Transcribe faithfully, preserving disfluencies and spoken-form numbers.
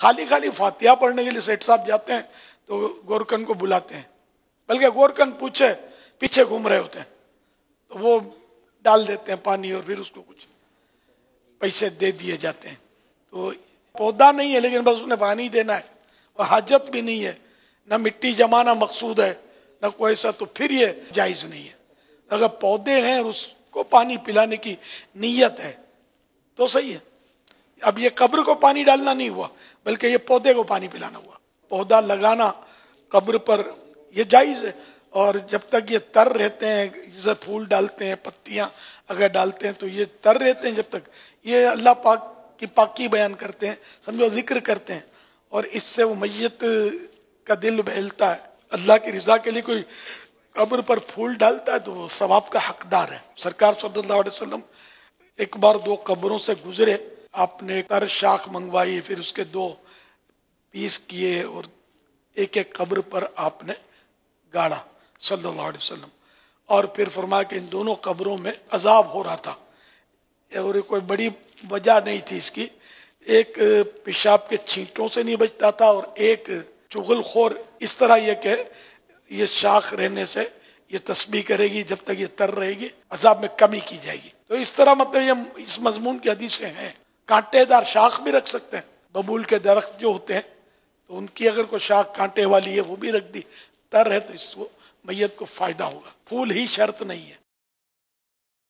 خالی خالی فاتحہ پڑھنے کے لیے سیٹ صاحب جاتے ہیں تو گورکن کو بلاتے ہیں، بلکہ گورکن پوچھے پیچھے گھوم رہے ہوتے ہیں تو وہ ڈال دیتے ہیں پانی اور پھر اس کو کچھ پیسے دے دیے جاتے ہیں۔ تو پودا نہیں ہے لیکن بس اس نے پانی دینا ہے، اور حاجت بھی نہیں ہے، نہ مٹی جمانا مقصود ہے نہ کوئی ایسا، تو پھر یہ جائز نہیں ہے۔ اگر پودے ہیں اور اس کو پانی پلانے کی نیت ہے تو صحیح ہے۔ اب یہ قبر کو پانی ڈالنا نہیں ہوا بلکہ یہ پودے کو پانی پلانا ہوا۔ پودا لگانا قبر پر یہ جائز ہے، اور جب تک یہ تر رہتے ہیں، جیسے پھول ڈالتے ہیں، پتیاں اگر ڈالتے ہیں تو یہ تر رہتے ہیں، جب تک یہ اللہ پاک کی پاکی بیان کرتے ہیں، سمجھو ذکر کرتے ہیں، اور اس سے وہ میت کا دل بہلتا ہے۔ اللہ کی رضا کے لیے کوئی قبر پر پھول ڈالتا ہے تو وہ ثواب کا حقدار ہے۔ سرکار صلی اللہ علیہ وسلم ایک بار دو قبروں سے گزرے، آپ نے تر شاخ منگوائی، پھر اس کے دو پیس کیے اور ایک ایک قبر پر آپ نے گاڑا صلی اللہ علیہ وسلم، اور پھر فرمایا کہ ان دونوں قبروں میں عذاب ہو رہا تھا، اور کوئی بڑی وجہ نہیں تھی اس کی، ایک پیشاب کے چھینٹوں سے نہیں بچتا تھا اور ایک چغل خور اس طرح یہ کہ یہ شاخ رہنے سے یہ تسبیح کرے گی جب تک یہ تر رہے گی، عذاب میں کمی کی جائے گی۔ تو اس طرح مطلب یہ اس مضمون کی حدیثیں ہیں۔ کانٹے دار شاخ بھی رکھ سکتے ہیں، ببول کے درخت جو ہوتے ہیں تو ان کی اگر کوئی شاخ کانٹے والی ہے وہ بھی رکھ دی، تر ہے تو اس کو میت کو فائدہ ہوگا، پھول ہی شرط نہیں ہے۔